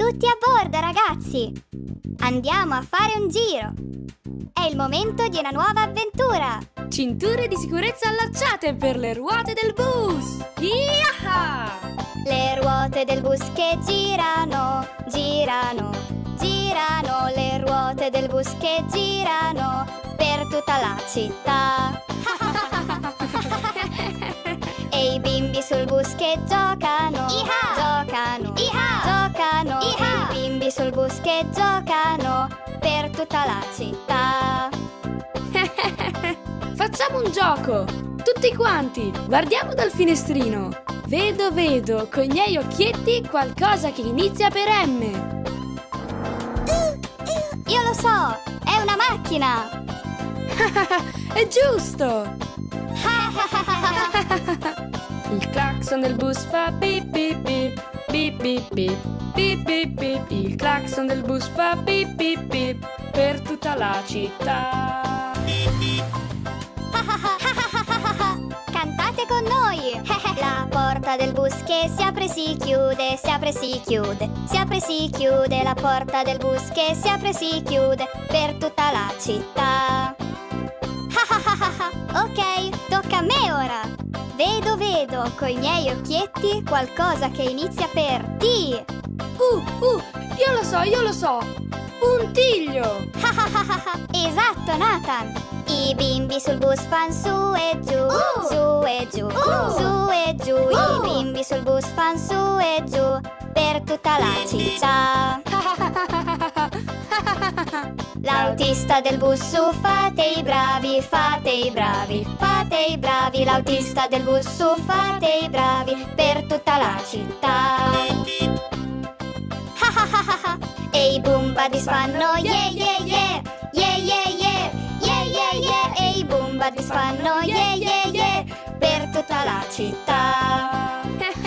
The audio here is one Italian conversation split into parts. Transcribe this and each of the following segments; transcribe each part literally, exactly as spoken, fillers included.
Tutti a bordo, ragazzi! Andiamo a fare un giro! È il momento di una nuova avventura! Cinture di sicurezza allacciate per le ruote del bus! Iaha! Le ruote del bus che girano, girano, girano. Le ruote del bus che girano per tutta la città. E i bimbi sul bus che giocano, Iha! giocano, Iha! giocano. Iha! E i bimbi sul bus che giocano per tutta la città. Facciamo un gioco! Tutti quanti, guardiamo dal finestrino. Vedo, vedo, con i miei occhietti qualcosa che inizia per M. Io lo so, è una macchina! È giusto! Il clacson del bus fa bip bip bip, bip bip bip, bip bip bip. Il clacson del bus fa bip bip bip per tutta la città. Cantate con noi! La porta del bus che si apre e si chiude, si apre e si chiude, si apre e si chiude. La porta del bus che si apre e si chiude per tutta la città. Ok, tocca a me ora! Vedo, vedo, coi miei occhietti qualcosa che inizia per T. Uh, uh, io lo so, io lo so! Puntiglio! Esatto, Nathan! I bimbi sul bus fan su e giù, uh, su e giù, uh, su e giù. Uh. I bimbi sul bus fan su e giù per tutta la città. L'autista del bus su, fate i bravi, fate i bravi, fate i bravi. L'autista del bus su, fate i bravi per tutta la città. E i boom buddies fanno yeah yeah yeah, yeah yeah yeah, yeah yeah yeah. E i boom buddies fanno yeah yeah yeah per tutta la città.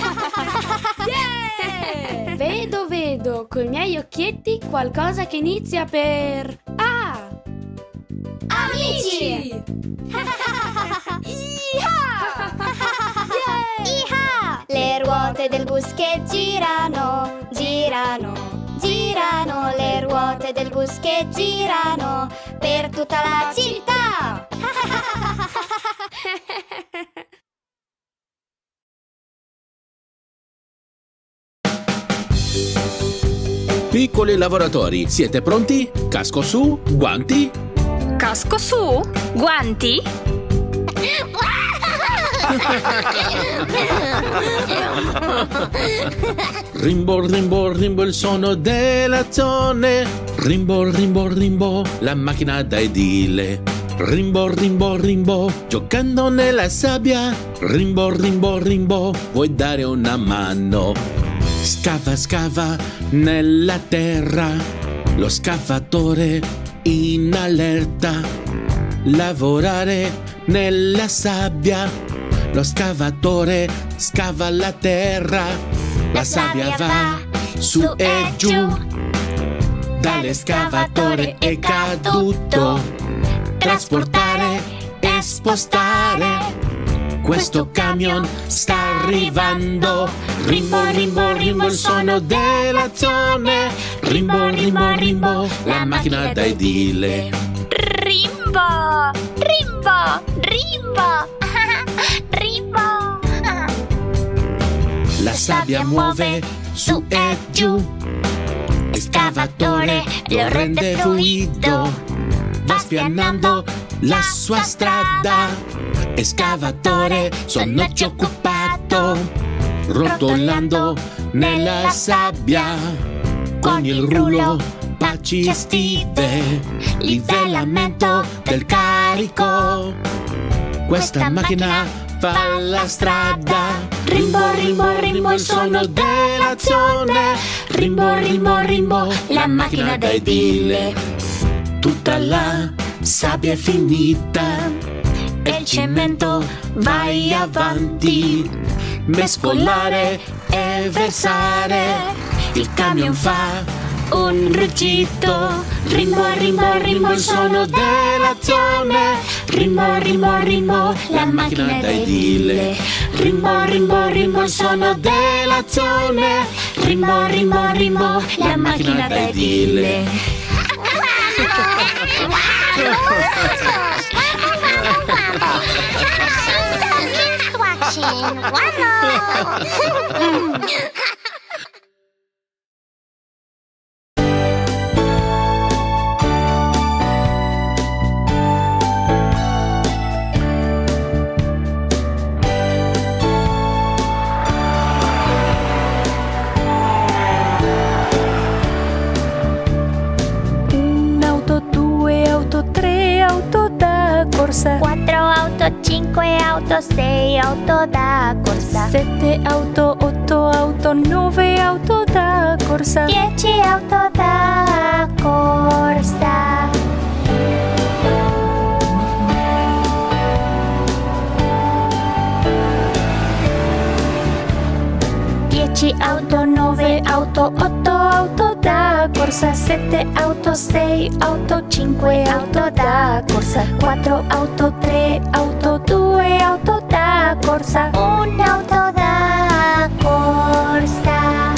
Yeah! Vedo, vedo, con i miei occhietti qualcosa che inizia per A. Amici! Iha! Iha! Le ruote del bus che girano, girano, girano. Le ruote del bus che girano per tutta la città. Piccoli lavoratori, siete pronti? Casco su, guanti? Casco su, guanti? Rimbo, rimbo, rimbo il suono dell'azione. Rimbo, rimbo, rimbo, la macchina da edile. Rimbo, rimbo, rimbo, giocando nella sabbia. Rimbo, rimbo, rimbo, vuoi dare una mano? Scava, scava nella terra, lo scavatore in allerta. Lavorare nella sabbia, lo scavatore scava la terra. La sabbia va su e giù, dall'escavatore è caduto. Trasportare e spostare, questo camion sta arrivando. Rimbo, rimbo, rimbo il suono dell'azione. Rimbo, rimbo, rimbo, la macchina da edile. Rimbo, rimbo, rimbo, rimbo. La sabbia muove su e giù, l'escavatore lo rende fluido. Va spianando la sua strada, escavatore, suo noce occupato, rotolando nella sabbia con il rullo baci estive, livellamento del carico. Questa macchina fa la strada. Rimbo, rimbo, rimbo il suono dell'azione. Rimbo, rimbo, rimbo, la macchina da edile. Tutta la sabbia è finita e il cemento vai avanti. Mescolare e versare, il camion fa un ruggito. Rimbo, rimbo, rimbo il suono dell'azione. Rimbo, rimbo, rimbo, la macchina da edile. Rimbo, rimbo, rimbo il suono dell'azione. Rimbo, rimbo, rimbo, la macchina da edile. Kids watching. Wow. Quattro auto, cinque auto, sei auto da corsa. Sette auto, otto auto, nove auto da corsa. Dieci auto da corsa. Dieci auto, nove auto, otto auto da corsa. Sette auto, sei auto, cinque auto da corsa. Quattro auto, tre auto, due auto da corsa. Un auto da corsa.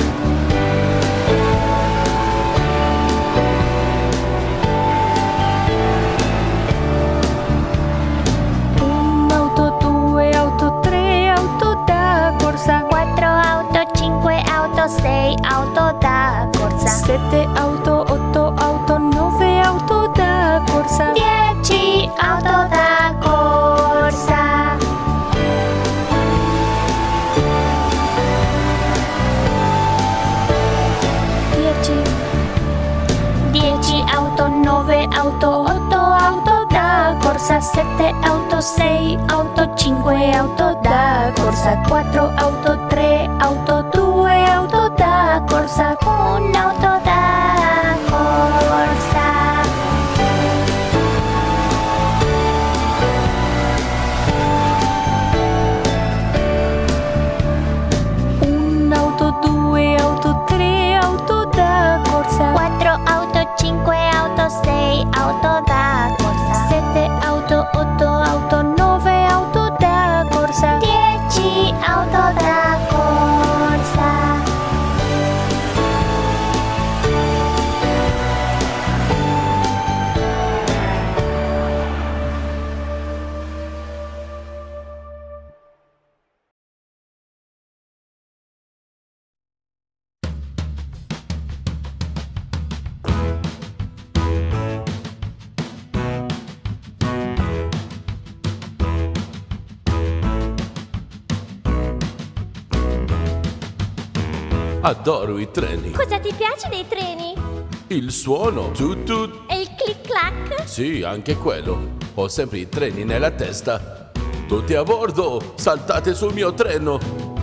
Un auto, due auto, tre auto da corsa. Quattro auto, cinque auto, sei auto da corsa. Sette auto, otto auto, nove auto da corsa. Dieci auto da corsa. Dieci. Dieci auto, nove auto, otto auto da corsa. Sette auto, sei auto, cinque auto da corsa. Quattro auto, tre auto, due auto da corsa. Un auto da corsa. Un auto, due auto, tre auto da corsa. Quattro auto, cinque auto, sei auto da corsa. Sette auto, otto auto, nove auto da corsa. Dieci auto da corsa. Adoro i treni. Cosa ti piace dei treni? Il suono, tut tut. E il clic-clac? Sì, anche quello. Ho sempre i treni nella testa. Tutti a bordo, saltate sul mio treno.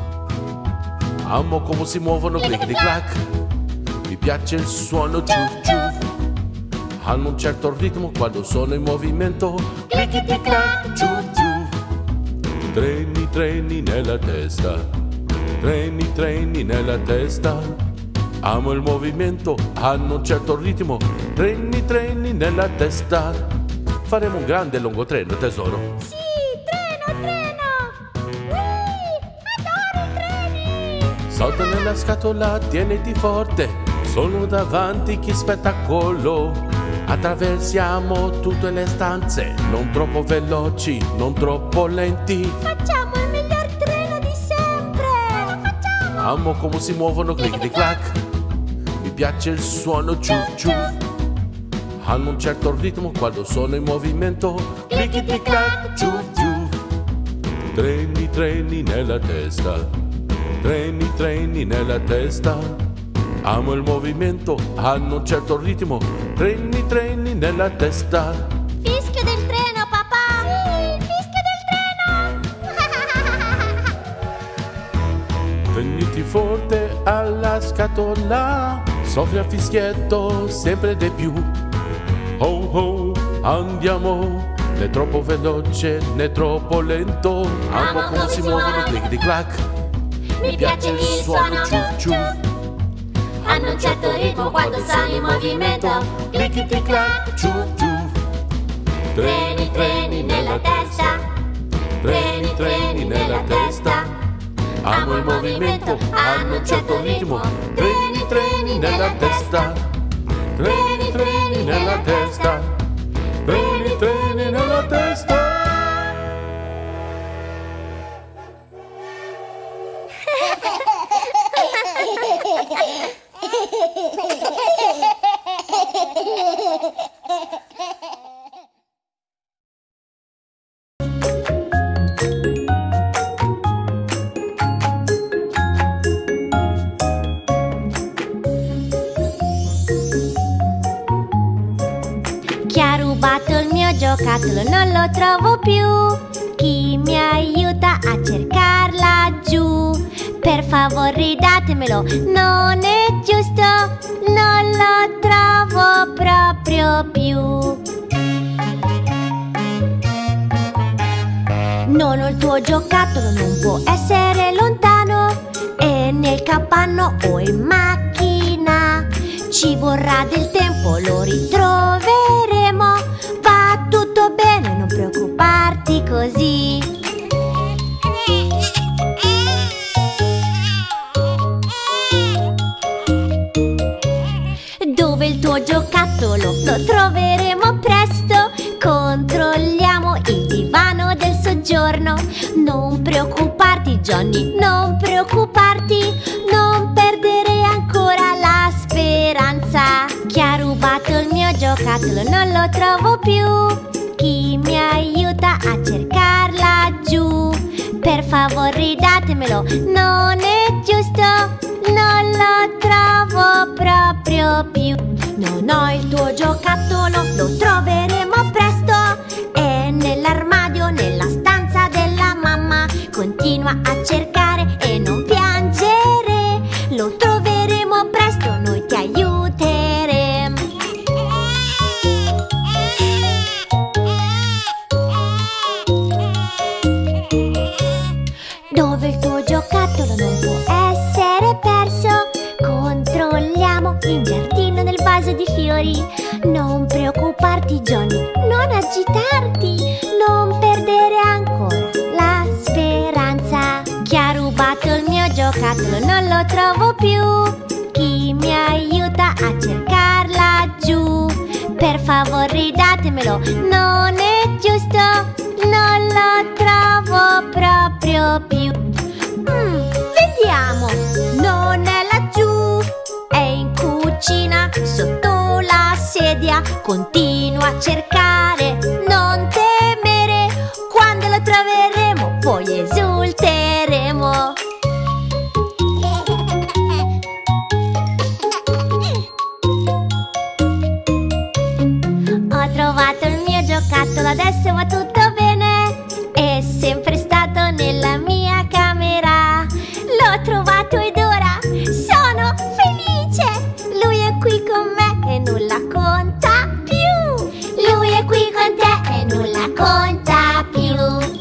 Amo come si muovono clic di clac. Mi piace il suono ciuf ciuf. Hanno un certo ritmo quando sono in movimento. Clic di clac, ciuf ciuf. Treni, treni nella testa. Treni, treni nella testa. Amo il movimento, hanno un certo ritmo. Treni, treni nella testa. Faremo un grande lungo treno, tesoro. Sì, treno, treno! Whee! Adoro i treni! Salta nella scatola, tieniti forte. Sono davanti, che spettacolo. Attraversiamo tutte le stanze. Non troppo veloci, non troppo lenti. Facciamo il miglior treno di sempre! Lo facciamo! Amo come si muovono clic di clac. Mi piace il suono ciuf ciuf. Hanno un certo ritmo quando sono in movimento. Clic di clac, ciuf ciuf. Treni, treni nella testa. Treni, treni nella testa. Amo il movimento, hanno un certo ritmo. Treni, treni nella testa. Fischio del treno, papà! Sì, il fischio del treno! Veniti forte alla scatola. Soffia fischietto sempre di più. Oh oh, andiamo. Né troppo veloce né troppo lento. Amo come si muovono clic di clac. Mi piace il suono ciuf ciuf. Hanno un certo ritmo quando sono in movimento. Clic di clac, ciuf ciuf. Treni, treni nella testa. Treni, treni nella testa. Amo il movimento, hanno un certo ritmo. testa, treni, treni nella testa, treni, treni nella testa. Chi ha rubato il mio giocattolo non lo trovo più. Chi mi aiuta a cercar laggiù? Per favore ridatemelo, non è giusto, non lo trovo proprio più. Non ho il tuo giocattolo, non può essere lontano. È nel capanno o in macchina. Ci vorrà del tempo, lo ritroveremo. Va tutto bene, non preoccuparti così. Dove il tuo giocattolo? Lo troveremo presto. Controlliamo il divano del soggiorno. Non preoccuparti, Johnny, non preoccuparti. Non perdere ancora la speranza. Chi ha rubato il mio giocattolo non lo trovo più. Chi mi aiuta a cercar laggiù? Per favore ridatemelo, non è giusto, non lo trovo proprio più. Non ho il tuo giocattolo, lo troveremo presto. È nell'armadio, nella stanza della mamma. Continua a cercare e non piangere. Lo troveremo presto, noi ti aiuteremo. Dove il tuo giocattolo non può essere perso. Controlliamo in giardino nel vaso di fiori. Non preoccuparti, Johnny, non agitarti. Non perdere ancora la speranza. Chi ha rubato il mio giocattolo non lo trovo più. Chi mi aiuta a cercar laggiù? Per favore ridatemelo, non è giusto, non lo trovo proprio più. Mm, vediamo, non è laggiù, è in cucina, sotto la sedia. Continua a cercare, non temere. Quando lo troveremo, poi esulteremo. Ho trovato il mio giocattolo, adesso va tutto bene. È sempre stato nella mia camera. L'ho trovato ed ora sono felice. Lui è qui con me e nulla conta più. Lui è qui con te e nulla conta più.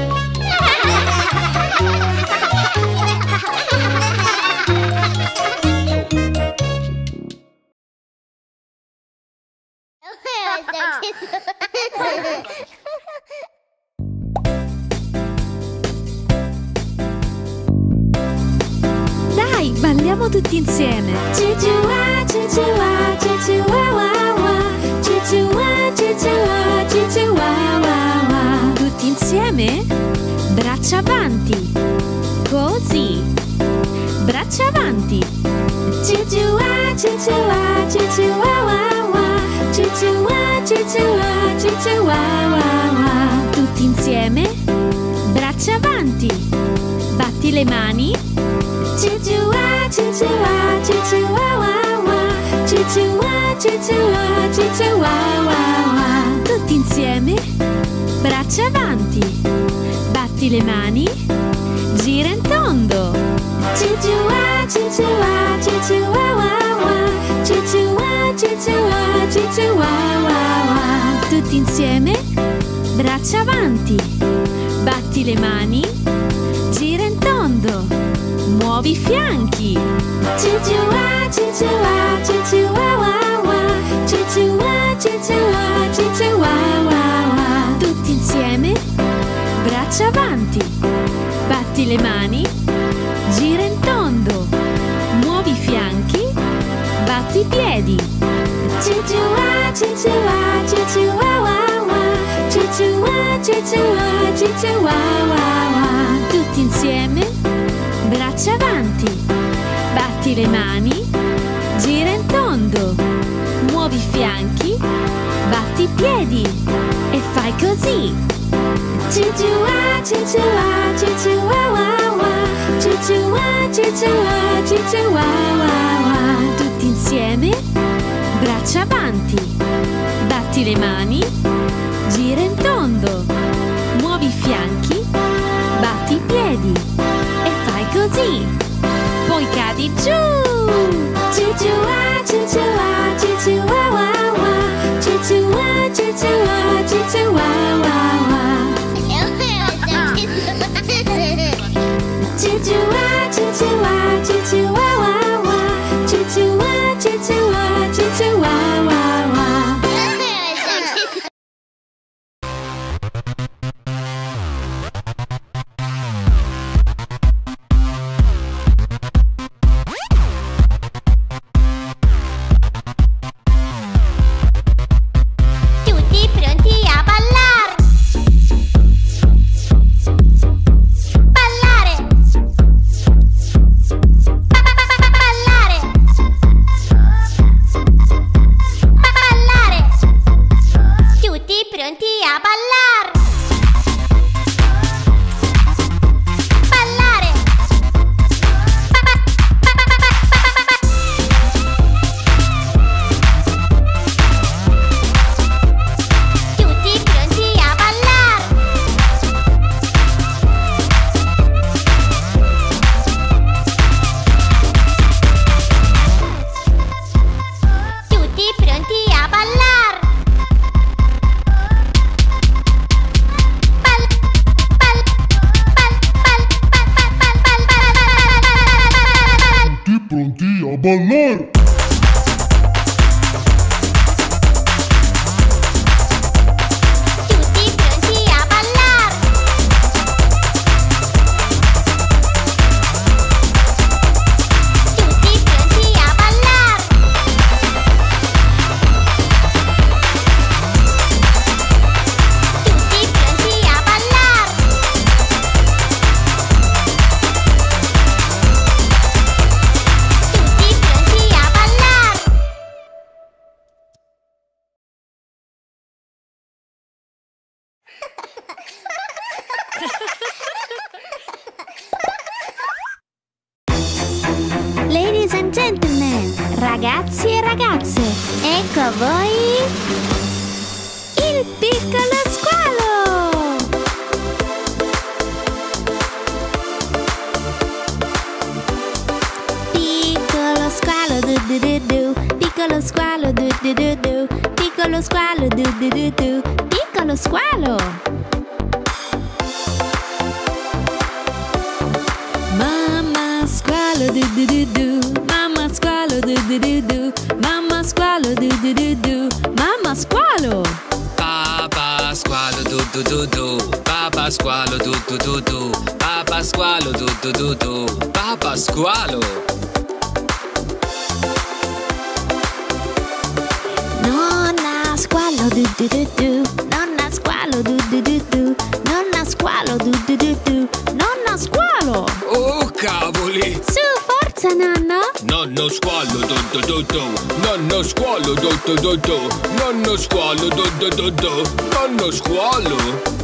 Dai, balliamo tutti insieme. Cici-wa, cici-wa, cici-wa-wa-wa. Cici-wa, cici-wa, cici-wa-wa-wa. Tutti insieme? Braccia avanti. Così. Braccia avanti. Cici-wa, cici-wa, cici-wa-wa-wa. Cici-wa, cici-wa, cici-wa-wa-wa. Tutti insieme? Braccia avanti. Batti le mani. Cici-wa, cici-wa, cici-wa-wa-wa. Cici-wa, cici-wa, cici-wa-wa-wa. Tutti insieme? Braccia avanti. Batti le mani. Gira in tondo. Cici-wa, cici-wa, cici-wa-wa-wa. Cici-wa, cici-wa, cici-wa-wa-wa. Tutti insieme? Braccia avanti. Batti le mani. Gira in tondo. Muovi i fianchi. Cici-wa, cici-wa, cici-wa-wa-wa. Cici-wa, cici-wa, cici-wa-wa-wa. Tutti insieme? Braccia avanti. Batti le mani. Gira in tondo. Muovi i fianchi. Batti batti i piedi. Cicciua, cicciua, cicciua, wa wa. Cicciua, cicciua, cicciua, wa wa. Tutti insieme, braccia avanti, batti le mani, gira in tondo, muovi i fianchi, batti i piedi e fai così. Cicciua, cicciua, cicciua, wa wa. Cicciua, cicciua, cicciua, wa wa. Tutti insieme, braccia avanti, batti le mani, gira in tondo, muovi i fianchi, batti i piedi e fai così. Poi cadi giù. Cicciua, cicciua, cicciua, wa wa. Cicciua, cicciua, cicciua, wa wa. Cicciua, cicciua, cicciua, wa wa. Cicciua, cicciua, cicciua, wa wa. Tutti pronti a ballar? Ballare! Ballare! Ballare! Tutti pronti a ballar? Ballare! Tutti pronti a ballar? Tutti pronti a ballar? Bal, bal, bal, bal, bal, bal, bal, bal, bal. Tutti pronti a ballare? Tutti pronti a ballar? Tutti pronti a ballar? Tutti pronti a ballar? Tutti pronti a ballar? Ladies and gentlemen, ragazzi e ragazze, ecco a voi il piccolo squalo! Piccolo squalo du du du du, piccolo squalo du du du du, piccolo squalo du du du du, piccolo squalo! Mamma squalo du du du du, mamma squalo du du du du, mamma squalo du du du du, mamma squalo! Papà squalo du du du du, papà squalo du du du du, papà squalo du du du du, papà squalo. Nonna squalo du du du du, nonna squalo du du du du, nonna squalo du du du du, nonna squalo! Oh cavoli! Su, forza nonno! Nonno squalo du du du du, nonno squalo du du du du, nonno squalo du du du du, nonno squalo.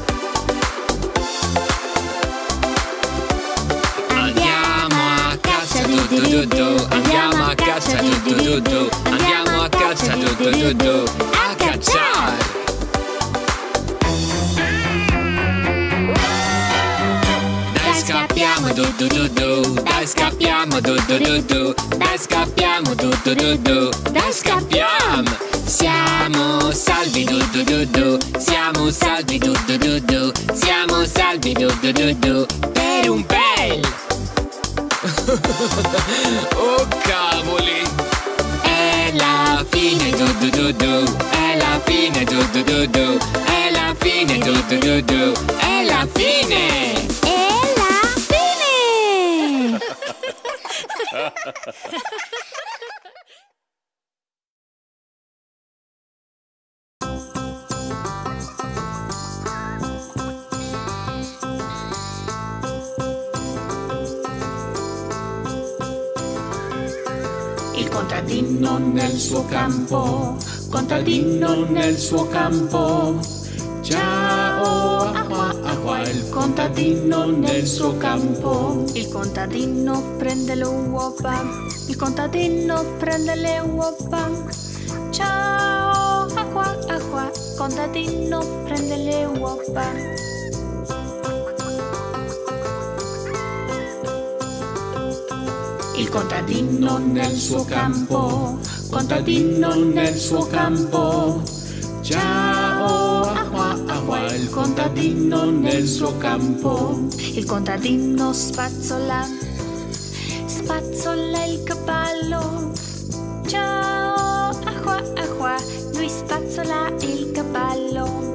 Andiamo a caccia du du du du, andiamo a caccia du du du du, andiamo a caccia du du du du, a cacciare. Dai scappiamo du du du du, dai scappiamo du du du du, dai scappiamo du du du du, dai scappiamo. Siamo salvi du du du du, siamo salvi du du du du, siamo salvi du du du du, per un bel. Oh cavoli! È la fine du du du du, è la fine du du du du, è la fine du du du du, è la fine! E la fine! Il contadino nel suo campo, contadino nel suo campo. Ciao, acqua, acqua, il contadino nel suo campo. Il contadino prende le uova, il contadino prende le uova. Ciao, acqua, acqua, il contadino prende le uova. Il contadino nel suo campo, contadino nel suo campo. Ciao, acqua, acqua, il contadino nel suo campo. Il contadino spazzola, spazzola il cavallo. Ciao, acqua, acqua, lui spazzola il cavallo.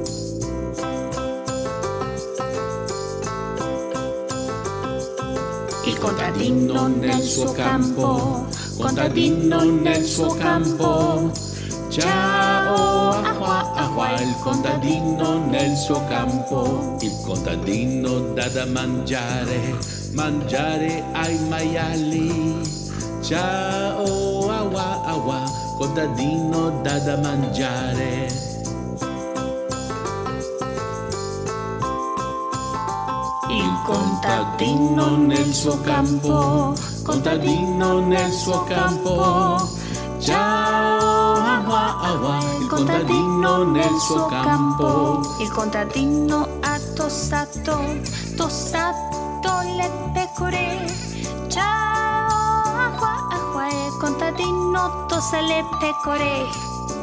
Il contadino nel suo campo, contadino nel suo campo. Ciao, acqua, acqua, il contadino nel suo campo. Il contadino dà da mangiare, mangiare ai maiali. Ciao, acqua, acqua, contadino dà da mangiare. Il contadino nel suo campo, contadino nel suo campo. Ciao, acqua, acqua, il contadino nel suo campo. Il contadino ha tossato, tossato le pecore. Ciao, acqua, acqua, il contadino tossa le pecore.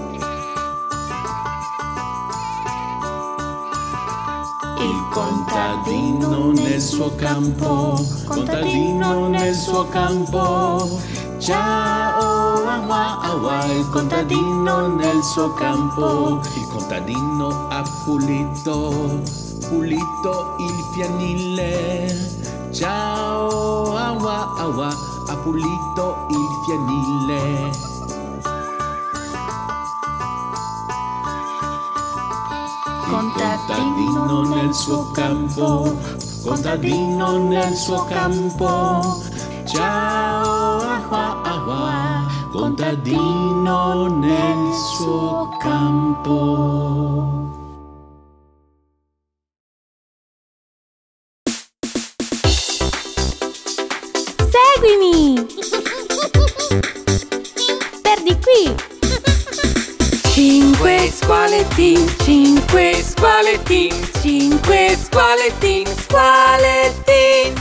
Il contadino nel suo campo, contadino nel suo campo. Ciao, acqua, acqua, il contadino nel suo campo. Il contadino ha pulito, pulito il fienile. Ciao, acqua, acqua, ha pulito il fienile. Contadino nel suo campo, contadino nel suo campo. Ciao, acqua, acqua, contadino nel suo campo. Seguimi! Per di qui! Cinque squalettini, cinque squalettini, cinque squalettini, squalettini.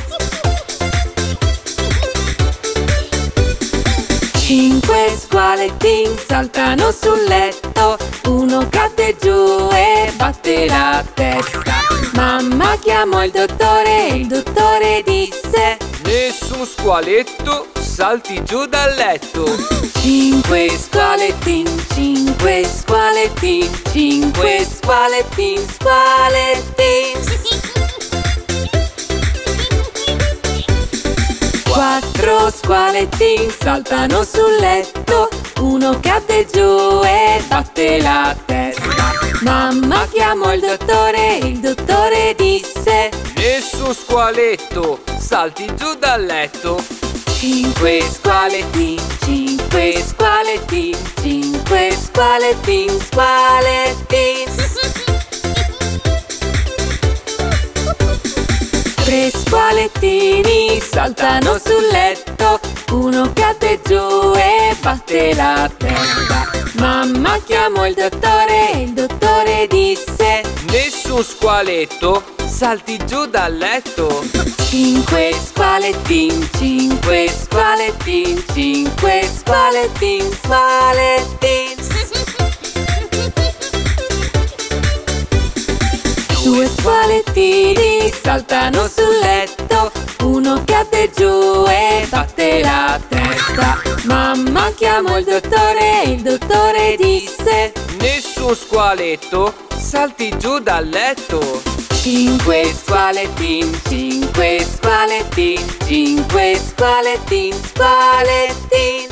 Cinque squalettini saltano sul letto, uno cade giù e batte la testa. Mamma chiamò il dottore e il dottore disse: nessun squaletto salti giù dal letto. Cinque squalettini, cinque squalettini, cinque squalettini, squalettini. Quattro squalettini saltano sul letto, uno cade giù e batte la testa. Mamma chiamò il dottore e il dottore disse: nessun squaletto salti giù dal letto. Cinque squalettini, cinque squalettini, cinque squalettini, squalettini. Tre squalettini saltano sul letto, uno cade giù e batte la testa. Mamma chiamò il dottore e il dottore disse: nessun squaletto salti giù dal letto. Cinque squalettini, cinque squalettini, cinque squalettini, squalettini. Due squalettini saltano sul letto, uno cade giù e batte la testa. Mamma chiamò il dottore e il dottore disse: nessun squaletto salti giù dal letto. Cinque squalettini, cinque squalettini, cinque squalettini, squalettini.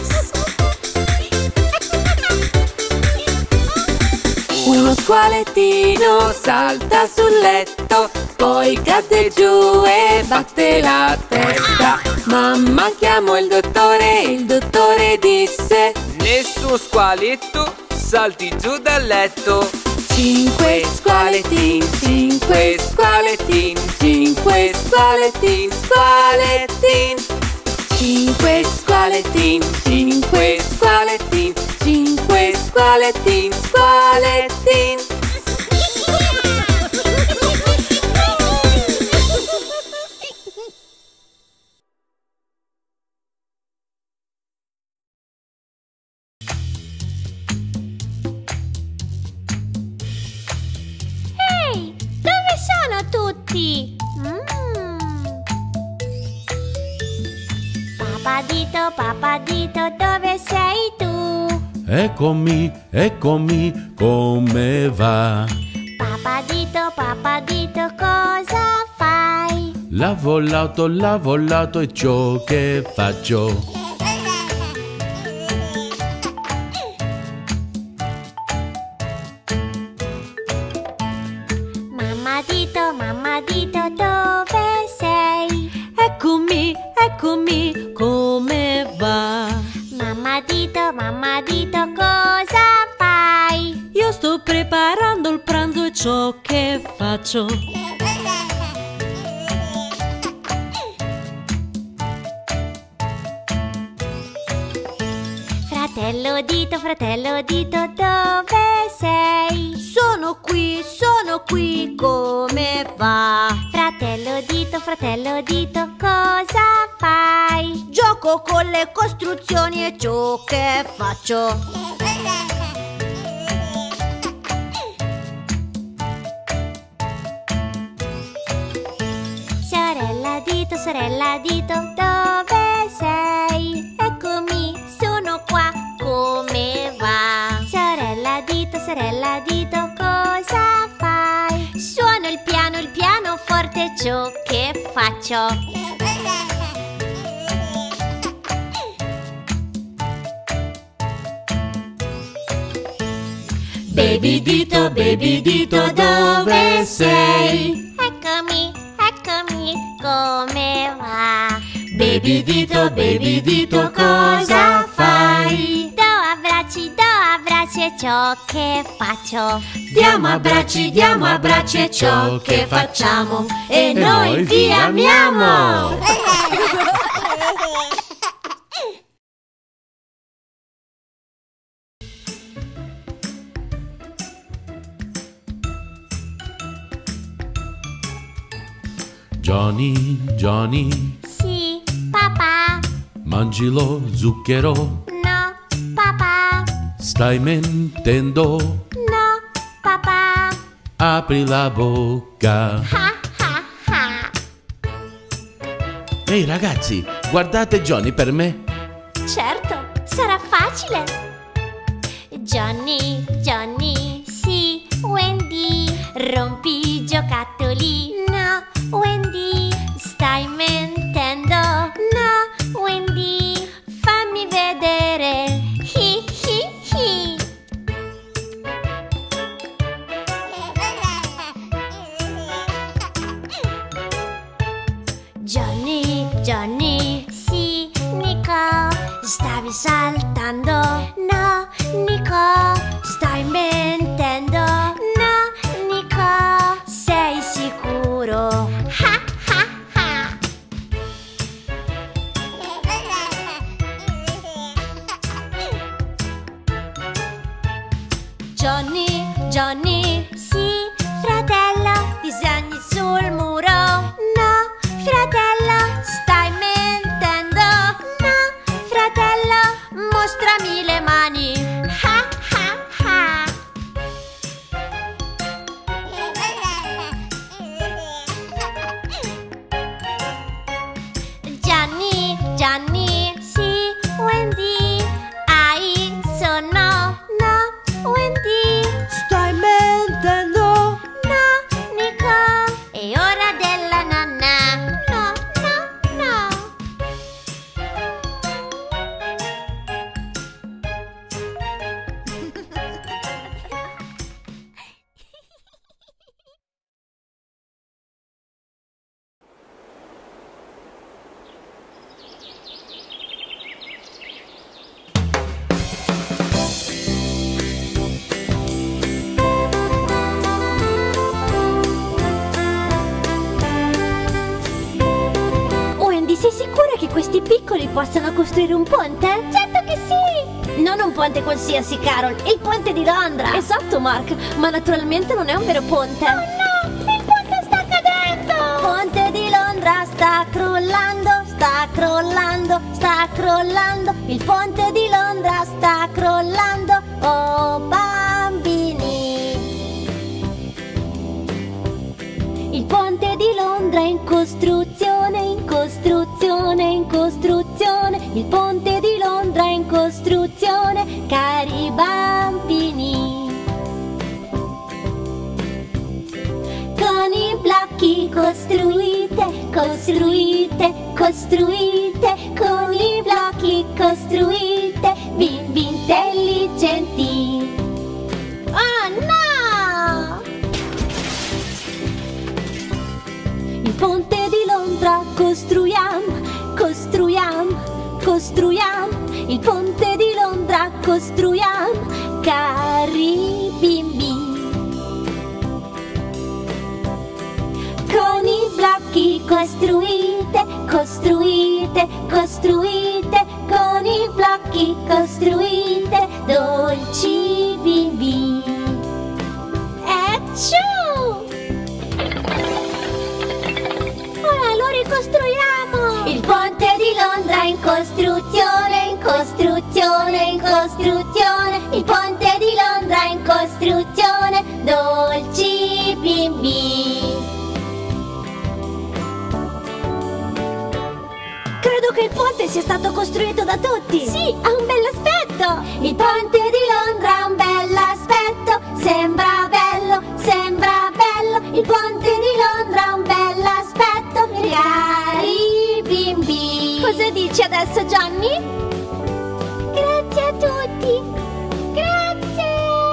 Uno squalettino salta sul letto, poi cade giù e batte la testa. Mamma chiamò il dottore e il dottore disse: nessun squaletto salti giù dal letto. Cinque squalettin, cinque squalettin, cinque squalettin, squalettin. Cinque squalettin, cinque squalettin, cinque squalettin, squalettin. Ehi, dove sono tutti? Mm. Papadito, papadito, dove sei tu? Eccomi, eccomi, come va? Papadito, papadito, cosa fai? Lavo l'auto, lavo l'auto è ciò che faccio. Mammadito, mammadito, dove sei? Eccomi, eccomi, come va? Mammadito, mammadito, cosa fai? Io sto preparando il pranzo e ciò che faccio. Fratello Dito, fratello Dito, dove sei? Sono qui, sono qui, come va? Fratello Dito, fratello Dito, cosa fai? Gioco con le costruzioni e ciò che faccio. Sorella Dito, sorella Dito, dove sei? Eccomi, sono qua, come va? Sorella Dito, sorella Dito, cosa fai? Suono il piano, il pianoforte, ciò che faccio. Baby Dito, Baby Dito, dove sei? Eccomi, eccomi, come va? Baby Dito, Baby Dito, cosa fai? Do abbracci, do abbracci è ciò che faccio. Diamo abbracci, diamo abbracci è ciò che facciamo. E noi vi amiamo! Johnny, Johnny, Sì, papà. mangi lo zucchero? No, papà. Stai mentendo? No, papà. Apri la bocca. Ha, ha, ha. Ehi ragazzi, guardate Johnny per me. Certo, sarà facile. Johnny, Johnny, sì, Wendy. Rompi i giocattoli. No, Wendy. Stai mentendo. No, Wendy. Fammi vedere. Hi, hi, hi. Johnny, Johnny, sì, Nico, stavi saltando? No, Nico, stai mentendo? No, Nico, sei sicuro? Ha, ha, ha. Johnny, Johnny, sì, fratello, disegni sul muro? No, fratello, stai mentendo? No, fratello, mostrami le mani. Ha, ha, ha. Gianni, Gianni, sì, Wendy, hai sonno? No, Wendy, Stai mentendo? no, Nico, è ora della nonna. No, no, no. questi piccoli possano costruire un ponte? Certo che sì! Non un ponte qualsiasi, Carol, il ponte di Londra! Esatto, Mark, ma naturalmente non è un vero ponte! Oh no! Il ponte sta cadendo! Ponte di Londra sta crollando, sta crollando, sta crollando! Il ponte di Londra sta crollando, oh bambini! Il ponte di Londra è in costruzione, in costruzione, in costruzione. Il ponte di Londra è in costruzione, cari bambini. Con i blocchi costruite, costruite, costruite. Con i blocchi costruite, bimbi intelligenti. Oh no! Il ponte di Londra costruiamo, costruiamo, costruiamo. Il ponte di Londra costruiamo, cari bimbi. Con i blocchi costruite, costruite, costruite. Con i blocchi costruite, dolci bimbi. Ecciù! Ora lo ricostruiamo! Il ponte di Londra è in costruzione, in costruzione, in costruzione. Il ponte di Londra è in costruzione, dolci bimbi. Credo che il ponte sia stato costruito da tutti! Sì, ha un bell'aspetto! Il ponte di Londra ha un bell'aspetto! Sembra bello, sembra bello! Il ponte di Londra ha un bell'aspetto! Cari bimbi! Cosa dici adesso, Johnny? Grazie a tutti! Grazie!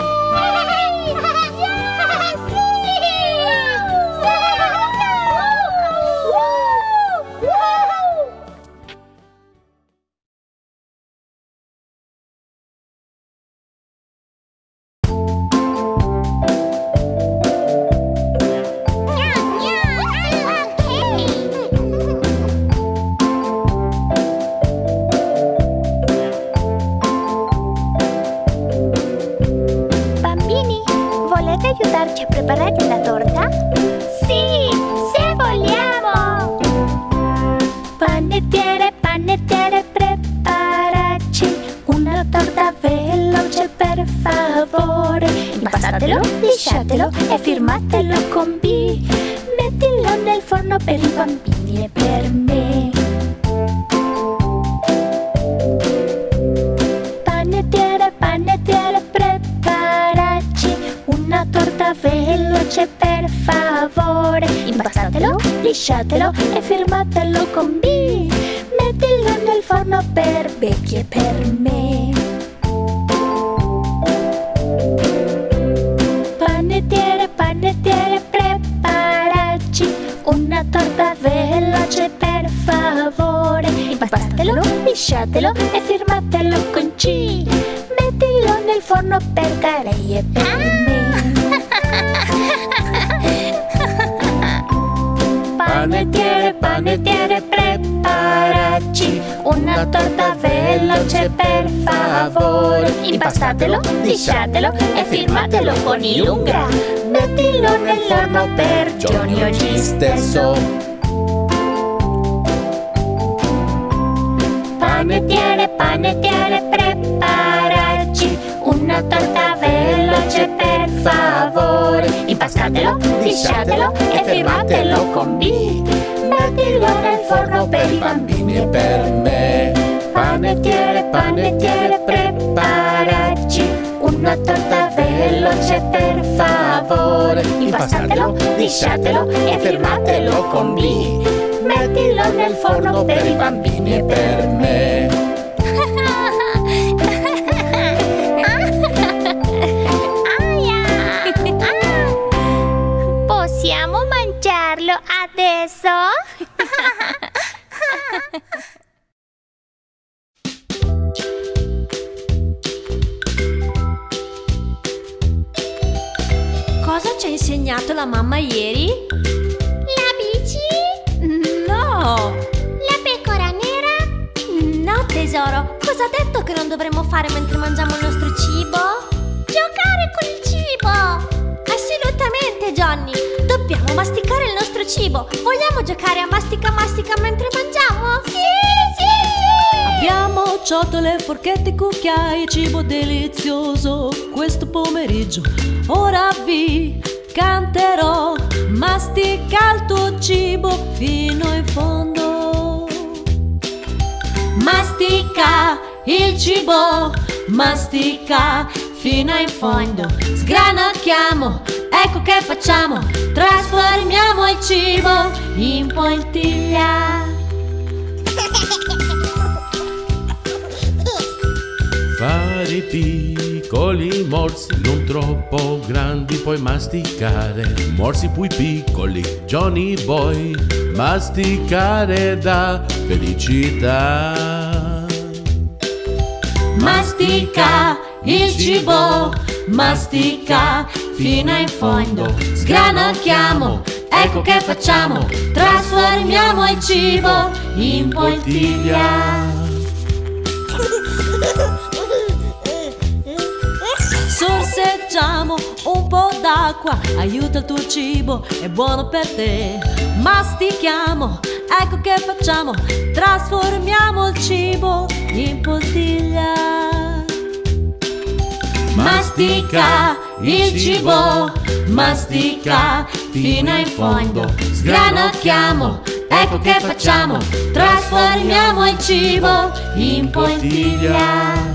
aiutarci a preparare la torta? Sì, se vogliamo! Panettiere, panettiere, preparaci una torta veloce per favore. Impastatelo, lisciatelo e firmatelo con B. Mettilo nel forno per i bambini e per me. Panettiere, panettiere, preparaci una torta veloce per favore. Impastatelo, lisciatelo e firmatelo con B. Mettilo nel forno per Becky e per me. Panettiere, panettiere, preparaci una torta veloce per favore. Impastatelo, lisciatelo e firmatelo con C. Mettilo nel forno per Carey e per me. Panettiere, panettiere, preparaci una torta veloce per favore. Impastatelo, lisciatelo e firmatelo con Ilunga. Mettilo nel forno per Johnny oggi stesso. Panettiere, panettiere, preparaci una torta veloce per favore. Impastatelo, lisciatelo e firmatelo con B. Mettilo nel forno per i bambini e per me. Panettiere, panettiere, preparaci una torta veloce per favore. Impastatelo, lisciatelo e firmatelo con B. Mettilo nel forno per i bambini e per me. Possiamo mangiarlo adesso? Cosa ci ha insegnato la mamma ieri? La bici? No! La pecora nera? tesoro, cosa ha detto che non dovremmo fare mentre mangiamo il nostro cibo? Giocare con il cibo! Assolutamente, Johnny! Dobbiamo masticare il nostro cibo! Vogliamo giocare a mastica mastica mentre mangiamo? Sì, sì, sì! Abbiamo ciotole, forchette, cucchiai, cibo delizioso questo pomeriggio. Ora vi canterò, mastica il tuo cibo fino in fondo. Mastica il cibo, mastica fino in fondo. Sgranocchiamo, ecco che facciamo, trasformiamo il cibo in poltiglia. Fare i piccoli morsi, non troppo grandi, poi masticare. Morsi poi piccoli, Johnny Boy, masticare da felicità. Mastica il cibo, mastica fino in fondo. Sgranocchiamo, ecco che facciamo, trasformiamo il cibo in poltiglia. Sorseggiamo un po' d'acqua, aiuta il tuo cibo, è buono per te. Mastichiamo, ecco che facciamo, trasformiamo il cibo in poltiglia. Mastica il cibo, mastica fino in fondo. Sgranocchiamo, ecco che facciamo, trasformiamo il cibo in poltiglia.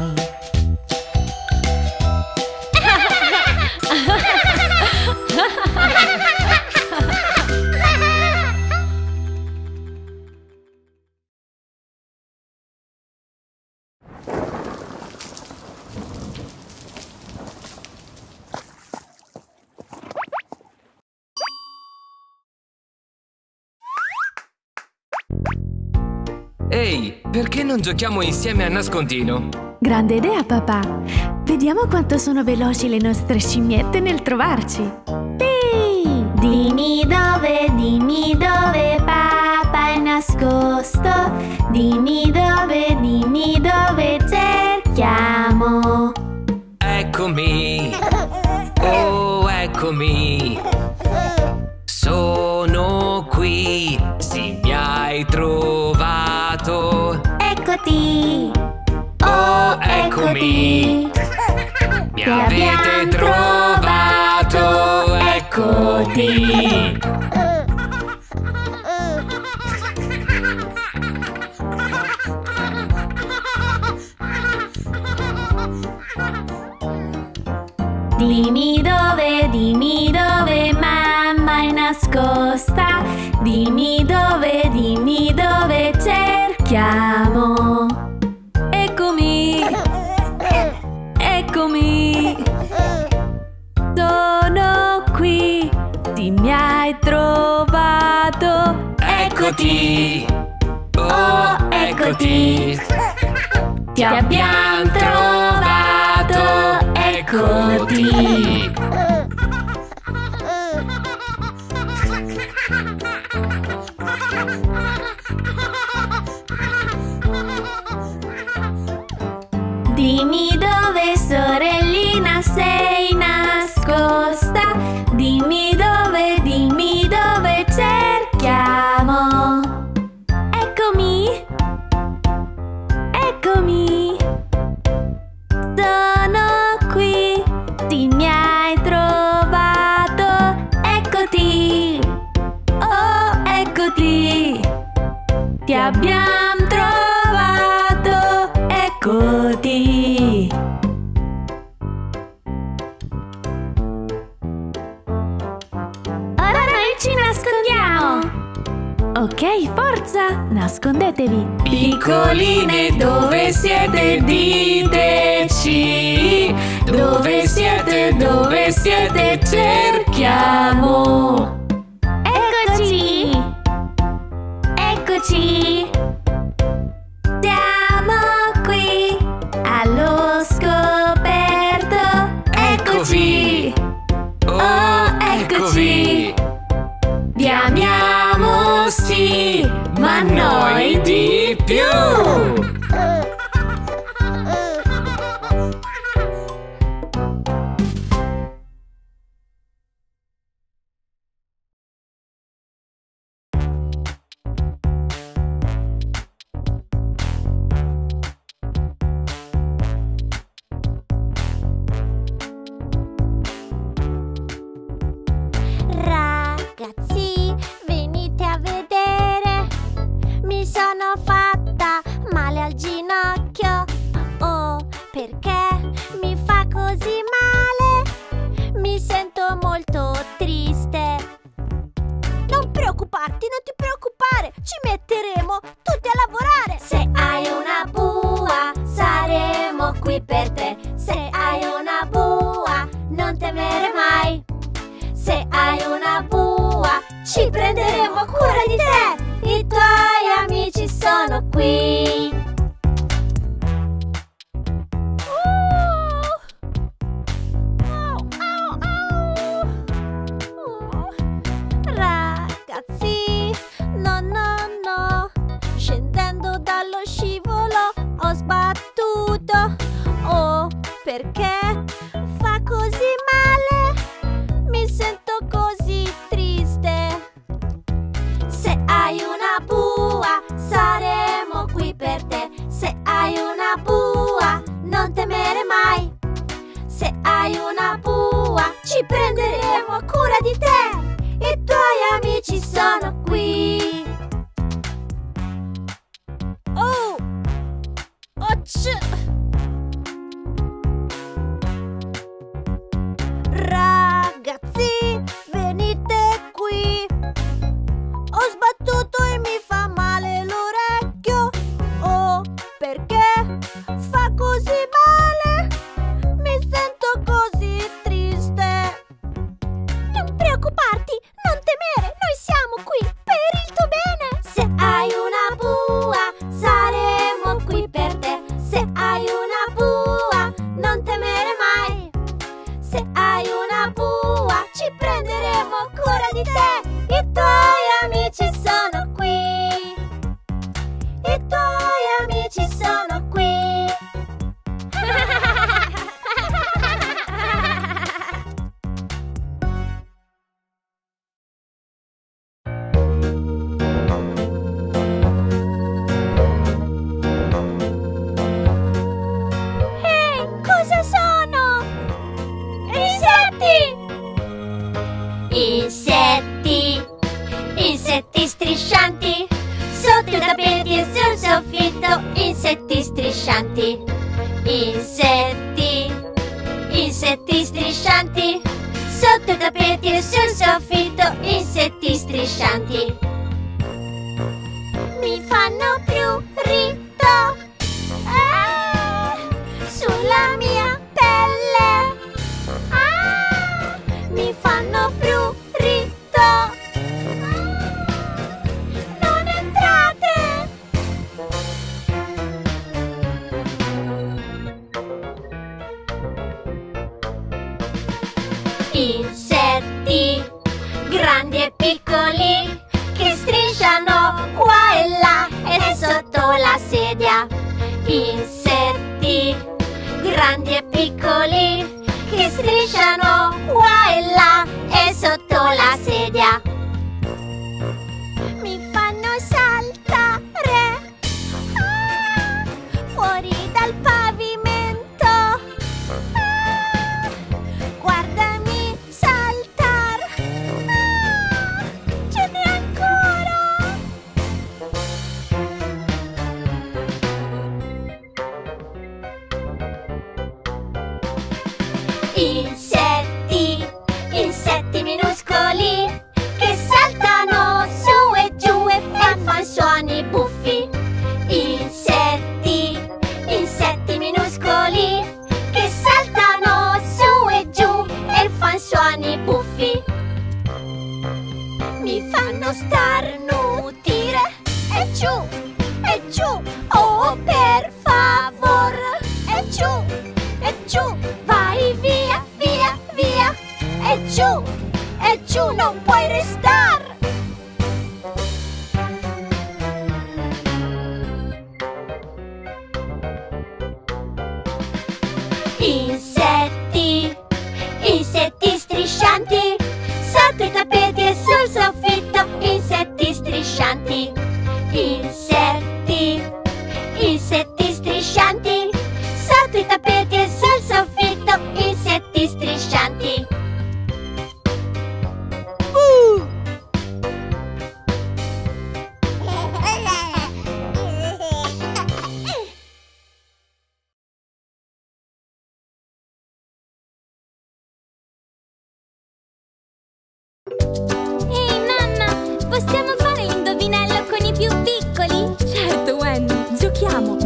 Ehi, perché non giochiamo insieme a nascondino? Grande idea, papà! Vediamo quanto sono veloci le nostre scimmiette nel trovarci. Sì! Dimmi dove, dimmi dove papà è nascosto. Dimmi dove, dimmi dove cerchiamo. Eccomi! Oh, eccomi! Sono qui! Sì, mi hai trovato! Eccoti! Oh, eccomi! Mi avete trovato! Eccoti! Dimmi dove, dimmi dove mamma è nascosta. Dimmi dove, dimmi dove cerchiamo. Eccomi! Eccomi! Sono qui! Ti mi hai trovato! Eccoti! Oh, eccoti! Ti abbiamo trovato! Eccoti! Dimmi dove sorellina sei nascosta. Dimmi dove, dimmi dove cerchiamo. Eccomi, eccomi. Sono qui, ti mi hai trovato. Eccoti, oh eccoti. Ti abbiamo trovato. Eccoti. Ora noi ci nascondiamo. Ok, forza! Nascondetevi! Piccoline, dove siete? Diteci! Dove siete? Dove siete? Cerchiamo! Eccoci! Eccoci! Siamo qui allo scoperto. Eccoci! Oh, eccoci! Vi amiamo, sì, ma noi di più! ci metteremo tutti a lavorare. Se hai una bua, saremo qui per te. Se hai una bua, non temere mai. Se hai una bua, ci prenderemo cura di te. I tuoi amici sono qui. Ragazzi, no, no, no, scendendo dallo scivolo ho sbattuto. Oh, perché fa così male? Mi sento così triste. Se hai una bua, saremo qui per te. Se hai una bua, non temere mai. Se hai una bua, ci prenderemo cura di te. I tuoi amici sono qui. Oh! Occ! Ragazzi, venite qui. Ho sbattuto e mi fa male l'orecchio. Oh, perché fa così male? Mi sento così triste. Non preoccuparti, non temere, noi siamo qui per il tuo bene. Se hai una bua, saremo qui per te. Se hai una bua, non temere mai. Se hai una bua, ci prenderemo cura di te. I tuoi amici sono qui. I tuoi amici sono qui. Cosa sono? Insetti! Insetti, insetti striscianti, sotto i tappeti e sul soffitto, insetti striscianti. Insetti, insetti striscianti, sotto i tappeti e sul soffitto, insetti striscianti. Mi fanno prurito ah, sulla mia pelle. Ah, mi fanno prurito. Ah, non entrate. Insetti, grandi e piccoli, che strisciano qua e là e sotto la sedia. Insetti, grandi e piccoli, che strisciano qua e là e sotto la sedia. Mi fanno saltare ah, fuori dal pavimento. Ah, guardami saltar. Ah, ce n'è ancora. Insetti, insetti minuscoli, che saltano su e giù e fanno suoni buffi. Insetti, insetti minuscoli, che saltano su e giù e fanno suoni buffi. Mi fanno starnutire e giù, e giù. Oh, per favor, e giù, e giù. Vai via, via, via. E giù, e giù, non puoi restar. Insetti, insetti striscianti, sotto i tappeti e sul soffitto, insetti striscianti. Insetti, insetti striscianti, sotto i tappeti e sul soffitto, insetti striscianti.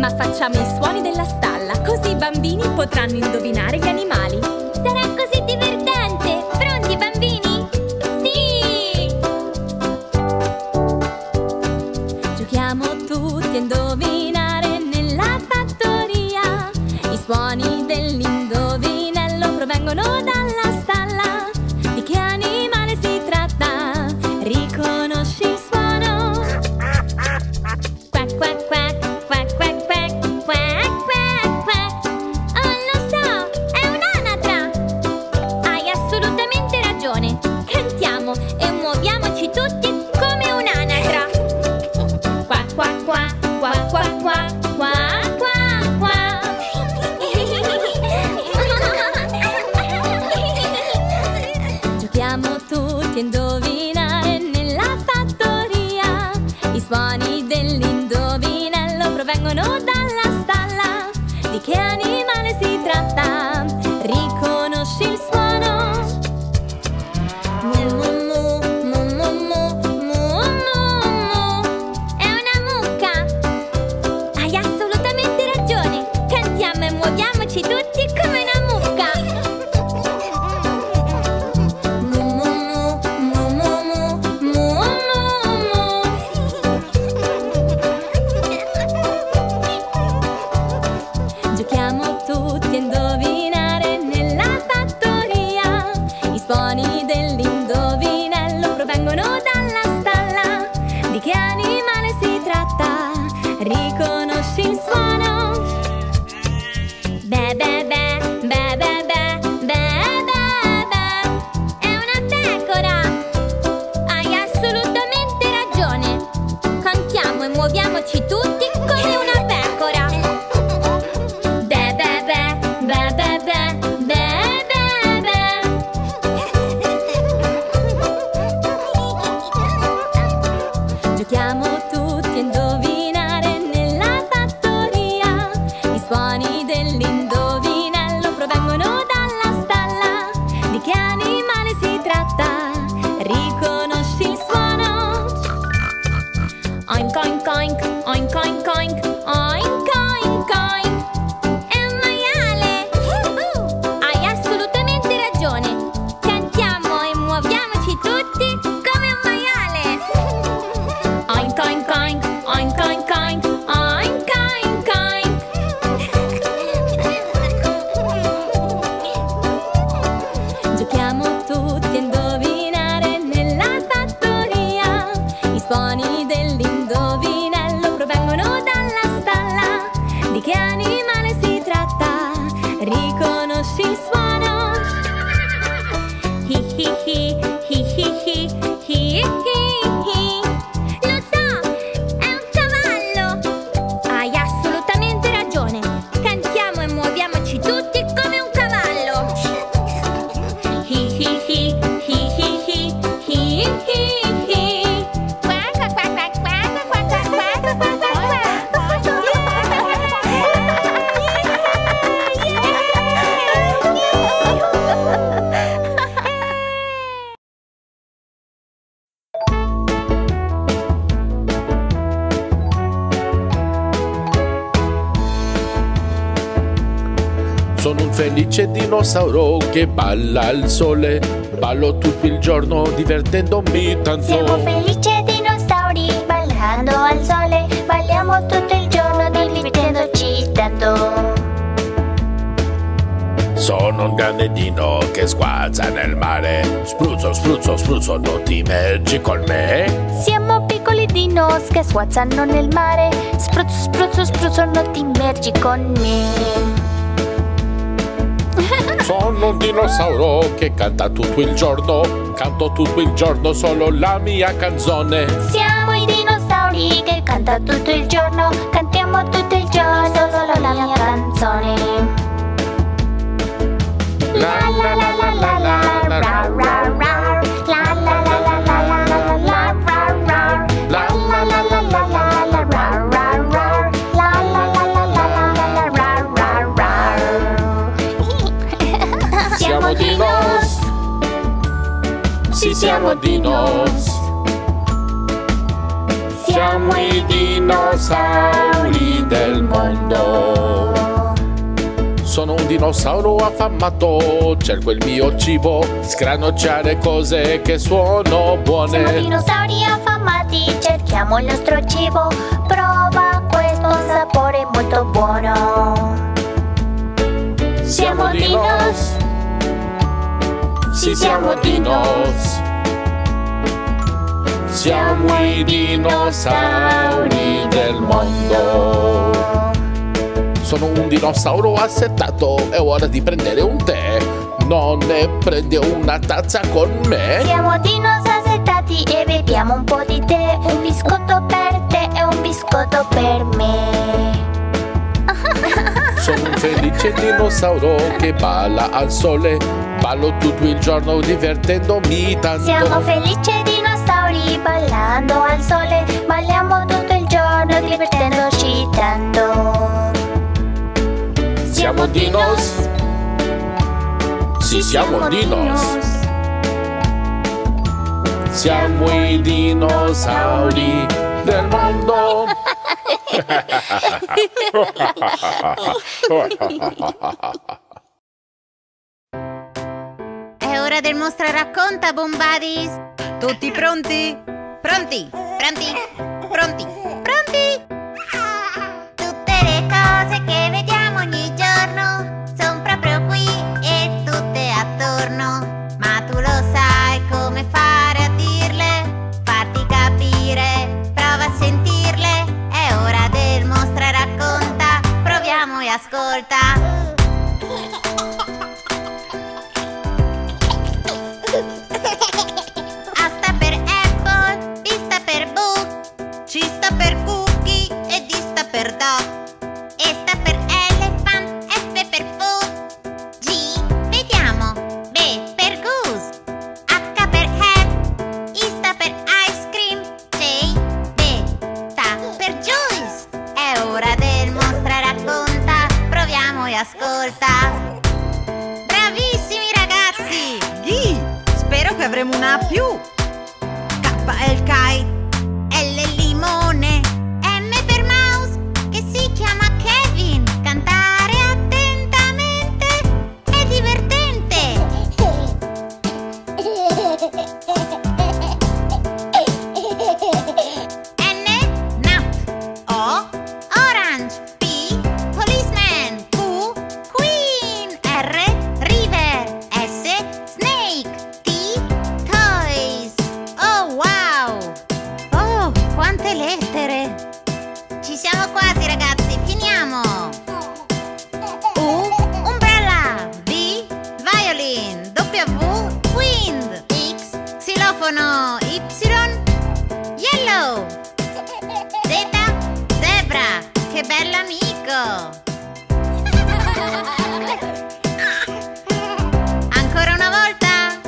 Ma facciamo i suoni della stalla, così i bambini potranno indovinare gli animali. Sarà così divertente! Pronti, bambini? Sì! Giochiamo tutti a indovinare nella fattoria. I suoni dell'indovinello provengono dalla stalla. Di che animale si tratta? Riconosci il suono? Quack, quack, quack, quack, quack, quack, quack, quack, quack. Oh, lo so, è un'anatra! Hai assolutamente ragione. Cantiamo e muoviamoci tutti come un'anatra. Quack, quack, quack, quack, quack, quack, quack, quack, quack. Giochiamo tutti a indovinare nella fattoria. I suoni dell'indovinello provengono dalla stalla. Di che animale si tratta? Riconosci il suono? Mu, mu, mu, mu, mu, mu, mu, mu. È una mucca! Hai assolutamente ragione! Cantiamo e muoviamoci tutti come una mucca! Mu, mu, mu, mu, mu, mu, mu, mu. Giochiamo tutti a indovinare nella fattoria. I suoni dell'indovinello provengono dalla stalla. Di che animale si tratta? Riconosci il suono? Be, be, be, be, be, be, be, be, be. È una pecora! Hai assolutamente ragione! Cantiamo e muoviamoci tutti come una pecora! Be, be, be, be, be, be, be, be, be. Giochiamo tutti a indovinare nella fattoria. I suoni dell'indovinello provengono dalla stalla. Di che animale si tratta? Riconosci il suono? Oink oink oink, oink oink oink, oink oink oink. È un maiale! Hai assolutamente ragione! Cantiamo e muoviamoci tutti come un maiale! Oink oink oink, oink oink oink, oink oink oink. Giochiamo tutti a indovinare nella fattoria. I suoni dell'indovinello provengono dalla stalla. Di che animale si tratta? Riconosci il suono? Hi hi hi, hi hi hi, hi hi hi. Lo so, è un cavallo! Hai assolutamente ragione! Cantiamo e muoviamoci tutti come un cavallo! Hi hi hi, hi hi hi, hi hi hi. Quack, quack, quack, quack, quack, quack, quack, quack, quack, quack. Sono un felice dinosauro che balla al sole. Ballo tutto il giorno divertendomi tanto. Siamo felici dinosauri ballando al sole. Balliamo tutto il giorno divertendoci tanto. Sono un grande dino che sguazza nel mare. Spruzzo, spruzzo, spruzzo, non ti immergi con me. Siamo piccoli dinos che sguazzano nel mare. Spruzzo, spruzzo, spruzzo, non ti immergi con me. Sono un dinosauro che canta tutto il giorno. Canto tutto il giorno solo la mia canzone. Siamo i dinosauri che canta tutto il giorno. Cantiamo tutto il giorno solo la mia canzone. La la la la la la la ra ra ra. La la la la la la la la ra ra. La la la la la la la ra ra ra. La la la la la la la ra ra ra. Siamo dinos. Sì, siamo dinos. Siamo i dinos. dinosauri del mondo. Sono un dinosauro affamato, cerco il mio cibo, scranocchiare cose che suono buone. Siamo dinosauri affamati, cerchiamo il nostro cibo, prova questo sapore molto buono. Siamo dinos, sì siamo dinos, siamo i dinosauri del mondo. Sono un dinosauro assettato, è ora di prendere un tè. Non ne prendi una tazza con me? Siamo dinos assettati e beviamo un po' di tè. Un biscotto per te e un biscotto per me. Sono un felice dinosauro che balla al sole. Ballo tutto il giorno divertendomi tanto. Siamo felici dinosauri ballando al sole. Balliamo tutto il giorno divertendoci tanto. Siamo dinos, sì siamo dinos, siamo i dinosauri del mondo. È ora del mostra racconta, Bombadis. Tutti pronti? Pronti? Pronti? Pronti? Pronti? Tutte le cose che vediamo ogni giorno sono proprio qui e tutte attorno. Ma tu lo sai come fare a dirle, farti capire, prova a sentirle. È ora del mostra racconta, proviamo e ascolta. A sta per apple, B sta per book, C sta per cookie e D sta per dog. E sta per elephant, F per food, G, vediamo, B per goose, H per hat, I sta per ice cream, J, B, sta per Joyce. È ora del mostra racconta, proviamo e ascolta. Bravissimi ragazzi! Ghi! Spero che avremo una A più. K è il kite, L è il limone, M per mouse, che si chiama Kevin. Cantare attentamente è divertente. N, nut, O, orange, P, policeman, Q, queen, R, river, S, snake, T, toys. oh wow! Oh, quante lettere! Ci siamo quasi ragazzi, finiamo. U, umbrella, V, violin, W, wind, X, xilofono, Y, yellow, Z, zebra, che bell'amico! Ancora una volta?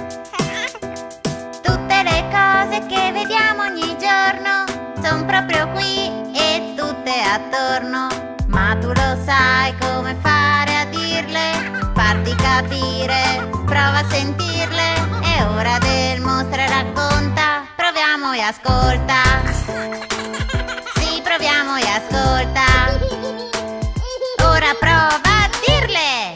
tutte le cose che vediamo ogni giorno sono proprio qui e tutte attorno. Ma tu lo sai come fare a dirle, farti capire, prova a sentirle. È ora del mostra racconta, proviamo e ascolta. Sì, proviamo e ascolta. Ora prova a dirle.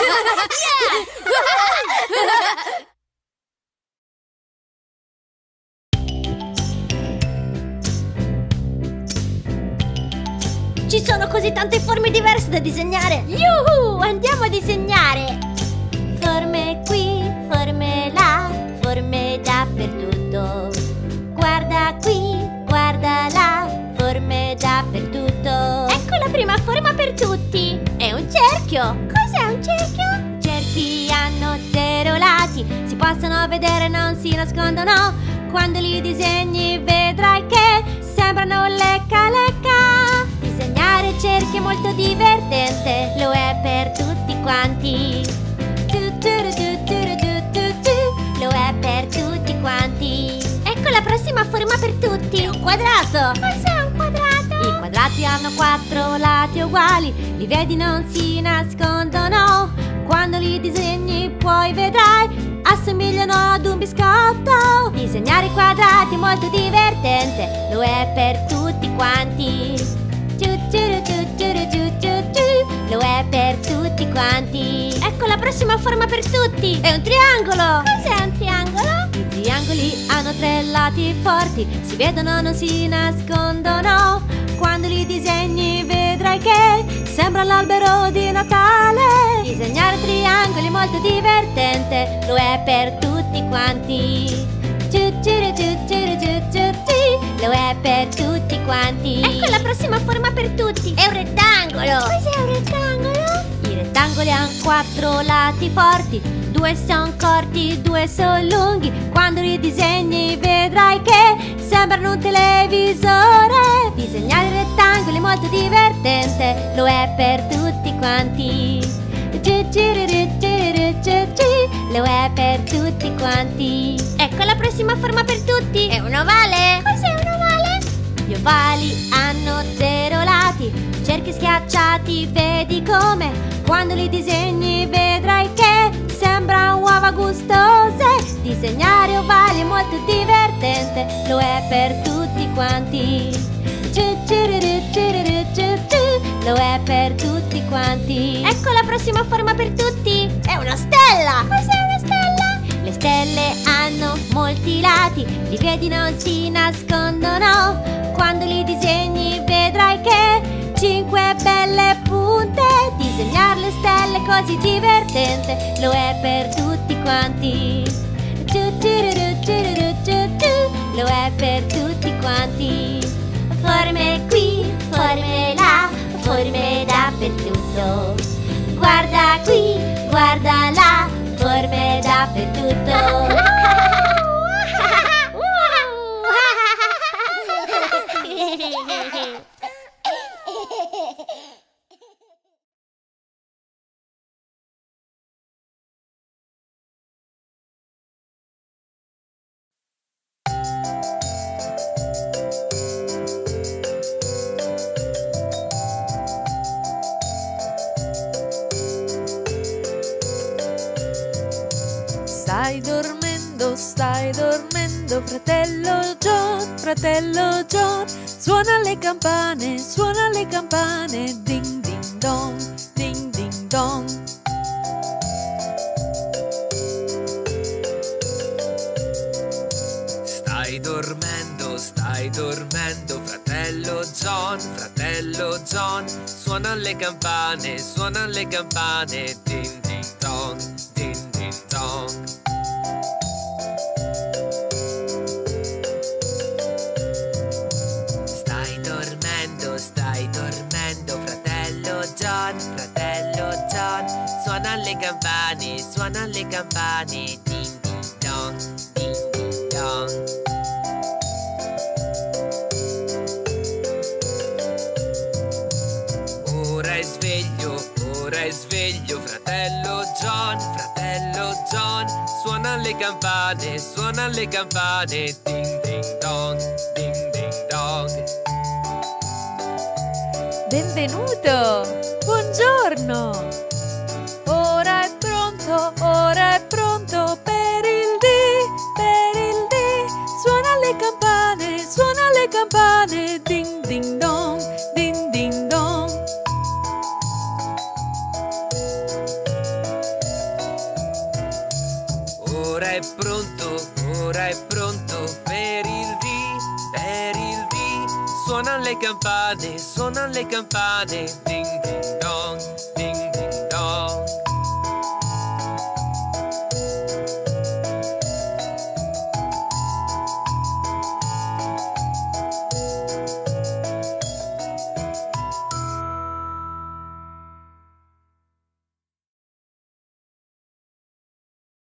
Ci sono così tante forme diverse da disegnare. Yuhu! Andiamo a disegnare. Forme qui, forme là, forme dappertutto. Guarda qui, guarda là, forme dappertutto. Ecco la prima forma per tutti. È un cerchio. Cos'è un cerchio? Cerchi hanno zero lati, si possono vedere, non si nascondono. Quando li disegni vedrai che sembrano lecca lecca. Disegnare cerchi è molto divertente, lo è per tutti quanti. Tu, tu, tu, tu, tu, tu, tu, lo è per tutti quanti. Ecco la prossima forma per tutti. È un quadrato. Cos'è un quadrato? I quadrati hanno quattro lati uguali, li vedi non si nascondono. Quando li disegni poi vedrai assomigliano ad un biscotto. Disegnare quadrati è molto divertente, lo è per tutti quanti. Ciu, ciu, ciu, ciu, ciu, ciu, ciu. Lo è per tutti quanti. Ecco la prossima forma per tutti. È un triangolo. Cos'è un triangolo? I triangoli hanno tre lati forti, si vedono, non si nascondono. Quando li disegni vedrai che sembra l'albero di Natale. Disegnare triangoli è molto divertente, lo è per tutti quanti. Ciu, ciu, ciu, ciu, ciu, ciu, ciu. Lo è per tutti quanti. Ecco la prossima forma per tutti. È un rettangolo. Cos'è un rettangolo? I rettangoli hanno quattro lati forti, due sono corti, due sono lunghi. Quando li disegni vedrai che sembrano un televisore. Disegnare rettangoli è molto divertente, lo è per tutti quanti. Lo è per tutti quanti. Ecco la prossima forma per tutti. È un ovale. Cos'è un ovale? Gli ovali hanno zero lati, cerchi schiacciati, vedi come. Quando li disegni vedrai che sembrano uova gustose. Disegnare ovali è molto divertente, lo è per tutti quanti. Lo è per tutti quanti. Ecco la prossima forma per tutti. È una stella. Cos'è una stella? Le stelle hanno molti lati, li vedi, non si nascondono. Quando li disegni vedrai che cinque belle punte. Disegnare le stelle è così divertente, lo è per tutti quanti. Lo è per tutti quanti. Forme qui, forme là, forme dappertutto. Guarda qui, guarda là, forme dappertutto. Stai dormendo, stai dormendo, fratello John, fratello John. Suona le campane, suona le campane, ding ding dong, ding ding dong. Stai dormendo, stai dormendo, fratello John, fratello John. Suona le campane, suona le campane, ding ding dong, ding ding dong. Stai dormendo, stai dormendo, fratello John, fratello John. Suona le campane, suona le campane, ding ding dong, ding ding dong. Ora è sveglio, ora è sveglio, fratello John, fratello John. Suona le campane, suona le campane, ding ding dong, ding ding dong. Benvenuto, buongiorno. Ora è pronto, ora è pronto per il dì, per il dì. Suona le campane, suona le campane, ding ding dong, ding ding dong. Ora è pronto, ora è pronto per il dì, per il dì. Suona le campane, suona le campane, ding ding dong, ding